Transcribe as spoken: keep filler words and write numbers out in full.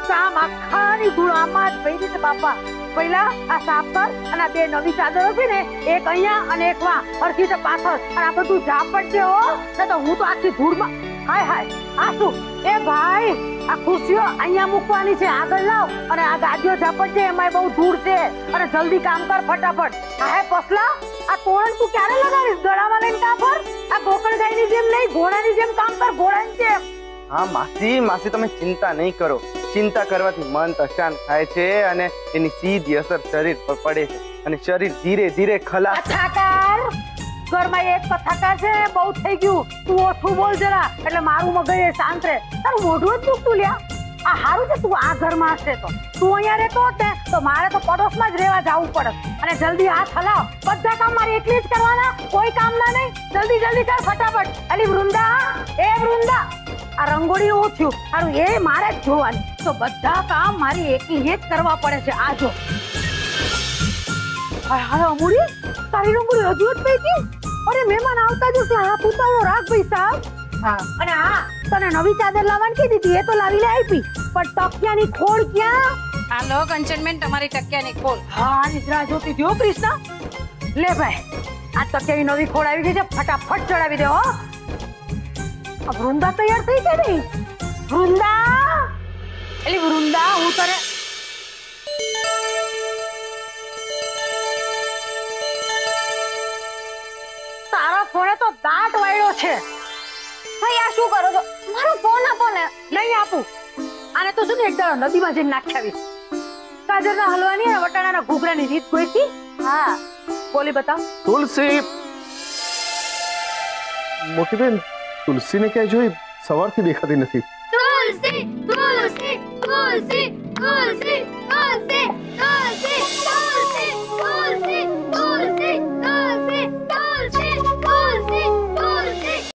કામ આખાની ધૂળ આમાં જ પડી છે બાપા. પહેલા આ સાફ કર અને આ બે નવી ચાદરો છે ને એક અહીંયા અને એક વા હરખી રીતે પાથર અને આ બધું ઝાપટ છે હો ને તો હું તો આખી ધૂળમાં હાય હાય આ શું એ ભાઈ આ ખુરશીઓ અહીંયા મૂકવાની છે આગળ લાવ અને આ ગાદીઓ ઝાપટ છે એમાં બહુ ધૂળ છે અને જલ્દી કામ કર ફટાફટ. આ હે પસલા આ તોરણ તું ક્યારે લગાડીશ ગળામાં લઈને કામ કર. આ ગોકળ ગાયની જેમ નહીં ઘોડાની જેમ કામ કર ઘોડાની જેમ. હા માસી માસી તમે ચિંતા નહીં કરો. ચિંતા કરવાથી મન અશાંત થાય છે અને એની સીધી અસર શરીર પર પડે છે અને શરીર ધીરે ધીરે ખલાસ. કથાકાર ઘરમાં એક કથાકાર છે બહુ થઈ ગયું. તું ઓછું બોલ જરા એટલે મારું મગજ શાંત રહે. તારું મોઢું જ દુખતું લ્યા. આ હારું છે તું આ ઘરમાં હશે તો તું અહીંયા રહેતો હોત ને તો મારે તો પડોશમાં જ રહેવા જવું પડે. અને જલ્દી હાથ હલાવ. બધા કામ મારે એકલી જ કરવાના કોઈ કામ ના નહીં. જલ્દી જલ્દી કર ફટાફટ. અલી વૃંદા એ વૃંદા આ રંગોળી હું થયું સારું એ મારે જ જોવાની તો બધા કામ મારી એકલી જ કરવા પડે છે. આ જો હા અમૂડી તારી રંગોળી હજુ જ પૈકી. અરે મહેમાન આવતા જ છે. હા પૂતાવળો રાખ ભાઈ સાહેબ. હા અને હા તને નવી ચાદર લાવવાની કીધી હતી એ તો લાવીને આપી પણ તકિયાની ખોળ ક્યાં? આ લો કંચનબેન તમારી તકિયાની ખોળ. હા નિદ્રા જોતી થયો કૃષ્ણ. લે ભાઈ આ તકિયાની નવી ખોળ આવી ગઈ છે ફટાફટ ચડાવી દે હો. વૃંદા તૈયાર થઈ છે નહીં વૃંદા એલી વૃંદા હું તને તારા ફોને તો દાંત વાળ્યો છે. ભાઈ આ શું કરો છો? મારો ફોન આપો ને. નહીં આપું. આને તો શું ને એક દાડો નદીમાં જઈને નાખી આવીશ. ગાજરના હલવાની અને વટાણાના ઘૂઘરાની રીત ગોઈતી. હા બોલી બતાવ. તુલસી મોટી બેન તુલસીને ક્યાંય જોઈ સવારથી દેખાતી નથી. તુલસી તુલસી તુલસી તુલસી